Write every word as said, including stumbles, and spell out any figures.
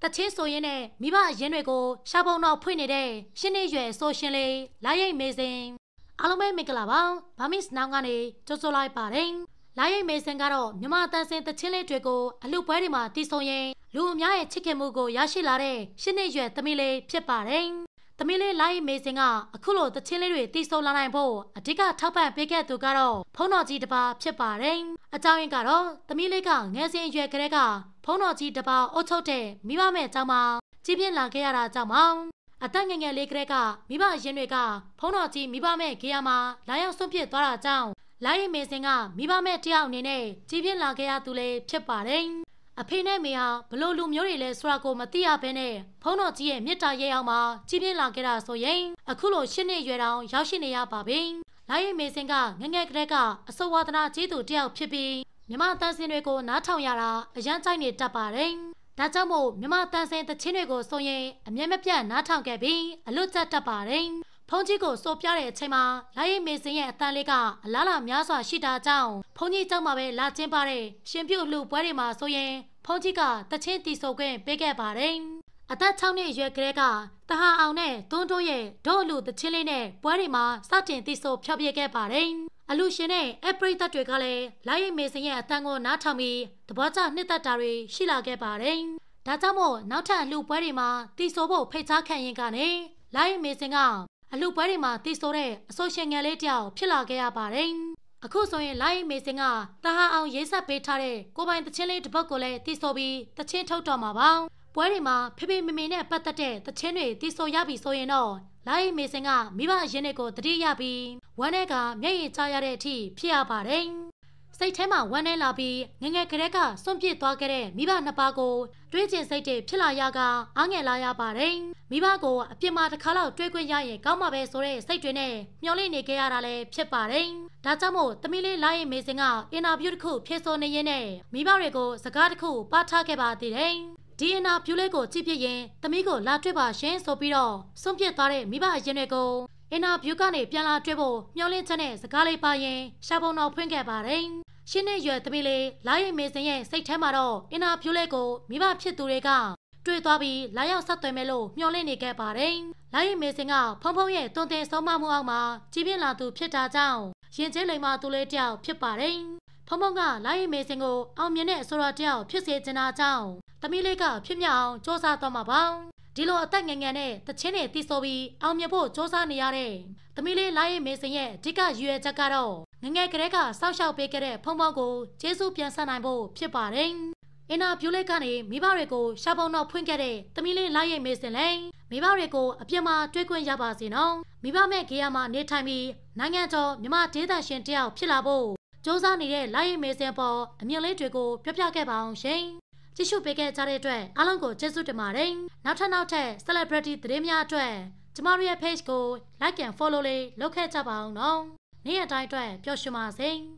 ချင်းဆိုရင်နဲ့မိဘရင်းတွေကိုရှာပုံတော့ဖွင့်နေတဲ့ရှင်းနေရွယ်ဆိုရှင်လေးလာရိတ်မေစင်အားလုံးပဲမင်္ဂလာပါဘာမစ်နောင်ကနေကြိုဆိုလိုက်ပါတယ်လာရိတ်မေစင်ကတော့မြမတန်စင်တချင်းလေးတွေကိုအလူပွဲတွေမှာတည်ဆုံရင်လူအများရဲ့ချစ်ခင်မှုကိုရရှိလာတဲ့ရှင်းနေရွယ်သမီးလေးဖြစ်ပါတယ်သမီးလေးလာရိတ်မေစင်ကအခုလိုတချင်းလေးတွေတည်ဆုံလာနိုင်ဖို့အဓိကထောက်ပံ့ပေးခဲ့သူကတော့ဖုန်းတော်ကြီးတစ်ပါးဖြစ်ပါတယ်အကြောင်းရင်းကတော့သမီးလေးကငယ်စဉ်အရွယ်ကလေးကဖုန်းတော်ကြီးတစ်ပါးအုပ်ချုပ်တဲ့မိဘမဲ့အကြောင်းမှာကြီးပြင်းလာခဲ့ရတာကြောင့်ပါအသက်ငယ်ငယ်လေးကလေးကမိဘအရင်တွေကဖုန်းတော်ကြီးမိဘမဲ့ခေရမှာလာရောက်ဆွန့်ပစ်သွားတာကြောင့်လာရိတ်မေစင်ကမိဘမဲ့တယောက်အနေနဲ့ကြီးပြင်းလာခဲ့ရသူလေးဖြစ်ပါတယ်အဖေနဲ့မေဟာဘလို့လူမျိုးတွေလဲဆိုတာကိုမသိရဘဲနဲ့ဖုန်းတော်ကြီးရဲ့မြစ်တာရဲအောင်မှာကြီးပြင်းလာခဲ့တာဆိုရင်အခုလိုရှင်းနေရွယ်တောင်ရောက်ရှိနေရပါပြီလာရိတ်မေစင်ကငငယ်ကလေးကအစိုးဝါဒနာကြီးသူတယောက်ဖြစ်ပြီးမြမတန်စင်တွေကိုနားထောင်ရတာအရန်ကြိုက်နေတတ်ပါတယ်ဒါကြောင့်မို့မြမတန်စင်တချင်းတွေကိုဆိုရင်အမျက်မပြတ်နားထောင်ခဲ့ပြီးအလွတ်ကျတတ်ပါတယ်ဖုန်းကြီးကိုစိုးပြတဲ့အချိန်မှာလာရိတ်မေစင်ရဲ့အတန်လေးကအလားလာများစွာရှိတာကြောင့်ဖုန်းကြီးကျောင်းမှာပဲလာကျင်းပါတဲ့ရှင်ပြုတ်လှပွဲတွေမှာဆိုရင်ဖုန်းကြီးကတချင်းတီဆိုခွင့်ပေးခဲ့ပါတယ်အသက်၆နှစ်အရွယ်ကလေးကတဟာအောင်နဲ့တွန်းတိုးရဲ့ဒေါ့လူတချင်းလေးနဲ့ပွဲတွေမှာစတင်တီဆိုဖျော်ပြခဲ့ပါတယ်အလူရှင်နဲ့အပရိသတ်တွေကလည်းလာရိတ်မေစင်ရဲ့အတန်ကိုနားထောင်ပြီးသဘောကျနှစ်သက်တာတွေရှိလာခဲ့ပါတယ်ဒါကြောင့်မို့နောက်ထပ်အလူပွဲတွေမှာတီဆိုဖို့ဖိတ်ကြားခံရင်ကနေလာရိတ်မေစင်ကအလူပွဲတွေမှာတီဆိုတဲ့အဆိုရှင်ငယ်လေးတယောက်ဖြစ်လာခဲ့ရပါတယ်အခုဆိုရင်လာရိတ်မေစင်ကတဟာအောင်ရေးဆက်ပေးထားတဲ့ကိုပိုင်တချင်းလေးတစ်ပုဒ်ကိုလည်းတီဆိုပြီးတချင်းထုတ်တော်မှာပါပွဲတွေမှာဖေဖေမေမေနဲ့ပတ်သက်တဲ့တချင်းတွေတီဆိုရပြီဆိုရင်တော့လာရိတ်မေစင်ကမိဘအရင်တွေကိုတတိရပြီးဝမ်းထဲကမျက်ရည်ကျရတဲ့အထိဖြစ်ရပါတယ်စိတ်ထဲမှာဝမ်းထဲလာပြီးငငယ်ကလေးကစွန့်ပစ်သွားခဲ့တဲ့မိဘနှစ်ပါးကိုတွေးကျင်စိတ်တွေဖြစ်လာရကအားငယ်လာရပါတယ်မိဘကိုအပြစ်မှာတစ်ခါတော့တွေးခွင့်ရရင်ကောင်းမှာပဲဆိုတဲ့စိတ်တွေနဲ့မျှော်လင့်နေခဲ့ရတာလည်းဖြစ်ပါတယ်ဒါကြောင့်မို့သမီးလေးလာရိတ်မေစင်ကအင်တာဗျူးတစ်ခုဖြေဆိုနေရင်းနဲ့မိဘတွေကိုစကားတစ်ခုပါထားခဲ့ပါသေးတယ်ဒီအင်တာဗျူးလေးကိုကြည့်ပြရင်သမီးကိုလာတွေ့ပါရှင်ဆိုပြီးတော့စွန့်ပစ်သွားတဲ့မိဘအရင်တွေကိုအင်တာဗျူးကနေပြန်လာတွေ့ဖို့မျှော်လင့်ချက်နဲ့စကားလေးပါရင်ရှာပုံတော်ဖွင့်ခဲ့ပါတယ်ရှင်းနေရွယ်သမီးလေးလာရိတ်မေစင်ရဲ့စိတ်ထဲမှာတော့အင်တာဗျူးလေးကိုမိဘဖြစ်သူတွေကတွေ့သွားပြီးလာရောက်ဆက်သွယ်မယ်လို့မျှော်လင့်နေခဲ့ပါတယ်လာရိတ်မေစင်ကဖုံဖုံရဲ့တွန်းတင်ဆုံးမမှုအောက်မှာကြီးပြင်းလာသူဖြစ်တာကြောင့်ရင်ကျဲလိမ်မာသူလေးတယောက်ဖြစ်ပါတယ်ဖုံဖုံကလာရိတ်မေစင်ကိုအောင်မြင်တဲ့အဆိုတော်တယောက်ဖြစ်စေချင်တာကြောင့်သမီးလေးကဖြစ်မြောက်အောင်စ조사သွားမှာပါဒီလိုအသက်ငယ်ငယ်နဲ့တချင်းတွေတီးဆိုပြီးအောင်မြင်ဖို့စ조사နေရတဲ့သမီးလေးလာရိတ်မေစင်ရဲ့အဓိကရည်ရွယ်ချက်ကတော့ငငယ်ကလေးကစောင့်ရှောက်ပေးခဲ့တဲ့ဖုံဖုံကိုကျေးဇူးပြန်ဆပ်နိုင်ဖို့ဖြစ်ပါတယ်အင်တာဗျူးလေးကနေမိဘတွေကိုရှာပုံတော့ဖွင့်ခဲ့တဲ့သမီးလေးလာရိတ်မေစင်လည်းမိဘတွေကိုအပြစ်မှာတွေးခွင့်ရပါစေနော်မိဘမဲ့ခေရမှာနေထိုင်ပြီးနိုင်ငံကျော်မြမဒေသရှင်တယောက်ဖြစ်လာဖို့စ조사နေတဲ့လာရိတ်မေစင်ပေါ်အမြင်လေးတွေကိုပြောပြခဲ့ပါအောင်ရှင်ကြည့်ရှုပေးခဲ့ကြတဲ့အတွက်အားလုံးကိုကျေးဇူးတင်ပါတယ်နောက်ထပ်နောက်ထပ် celebrity သတင်းများအတွက်ကျမတို့ရဲ့ page ကို like and follow လေးလုပ်ခဲ့ကြပါအောင်နော်နေ့ရက်တိုင်းအတွက်ပျော်ရွှင်ပါစေ